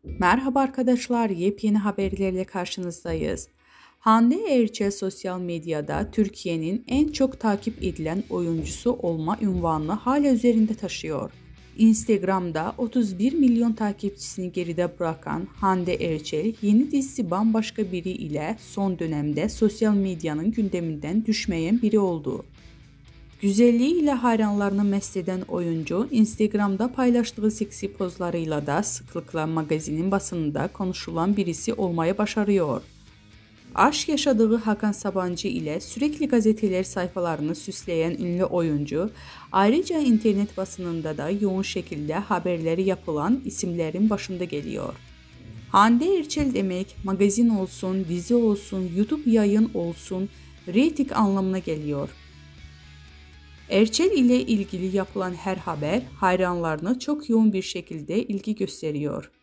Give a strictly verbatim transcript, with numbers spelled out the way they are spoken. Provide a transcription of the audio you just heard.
Merhaba arkadaşlar, yepyeni haberlerle karşınızdayız. Hande Erçel sosyal medyada Türkiye'nin en çok takip edilen oyuncusu olma unvanını hala üzerinde taşıyor. Instagram'da otuz bir milyon takipçisini geride bırakan Hande Erçel, yeni dizisi Bambaşka Biri ile son dönemde sosyal medyanın gündeminden düşmeyen biri oldu. Güzelliğiyle hayranlarını mest eden oyuncu, Instagram'da paylaştığı seksi pozlarıyla da sıklıkla magazinin basınında konuşulan birisi olmayı başarıyor. Aşk yaşadığı Hakan Sabancı ile sürekli gazeteler sayfalarını süsleyen ünlü oyuncu, ayrıca internet basınında da yoğun şekilde haberleri yapılan isimlerin başında geliyor. Hande Erçel demek, magazin olsun, dizi olsun, YouTube yayın olsun, reyting anlamına geliyor. Erçel ile ilgili yapılan her haber hayranlarına çok yoğun bir şekilde ilgi gösteriyor.